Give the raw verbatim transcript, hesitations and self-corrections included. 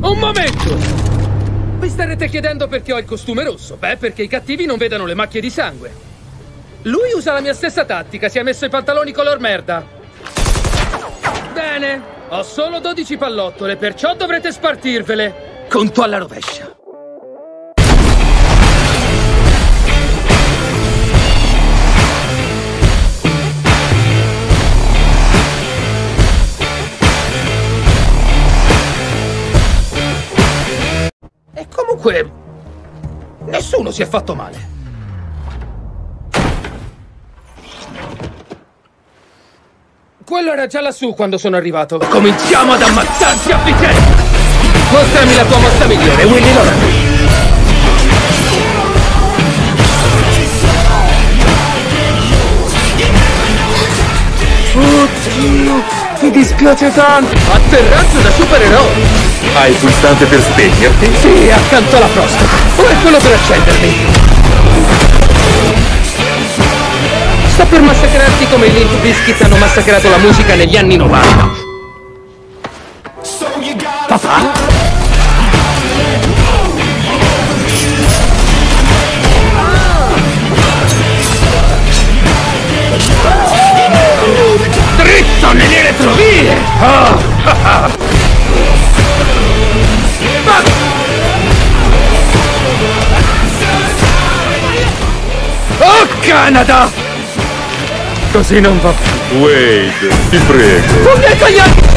Un momento! Vi starete chiedendo perché ho il costume rosso? Beh, perché i cattivi non vedano le macchie di sangue. Lui usa la mia stessa tattica, si è messo i pantaloni color merda. Bene, ho solo dodici pallottole, perciò dovrete spartirvele. Conto alla rovescia. E comunque, nessuno si è fatto male. Quello era già lassù quando sono arrivato. Cominciamo ad ammazzarci a vicenda! Mostrami la tua mossa migliore, Willy Loran. Oddio, mi dispiace tanto. Atterraggio da supereroe. Hai il pulsante per spegnerti? Sì, accanto alla prostata. Ora è quello per accendermi. Sto per massacrarti come i Limp Bizkit hanno massacrato la musica negli anni novanta. Papà? Dritto nelle retrovie! Oh. Oh, Canada! Così non va più. Wade, ti prego. Non mi hai tagliato!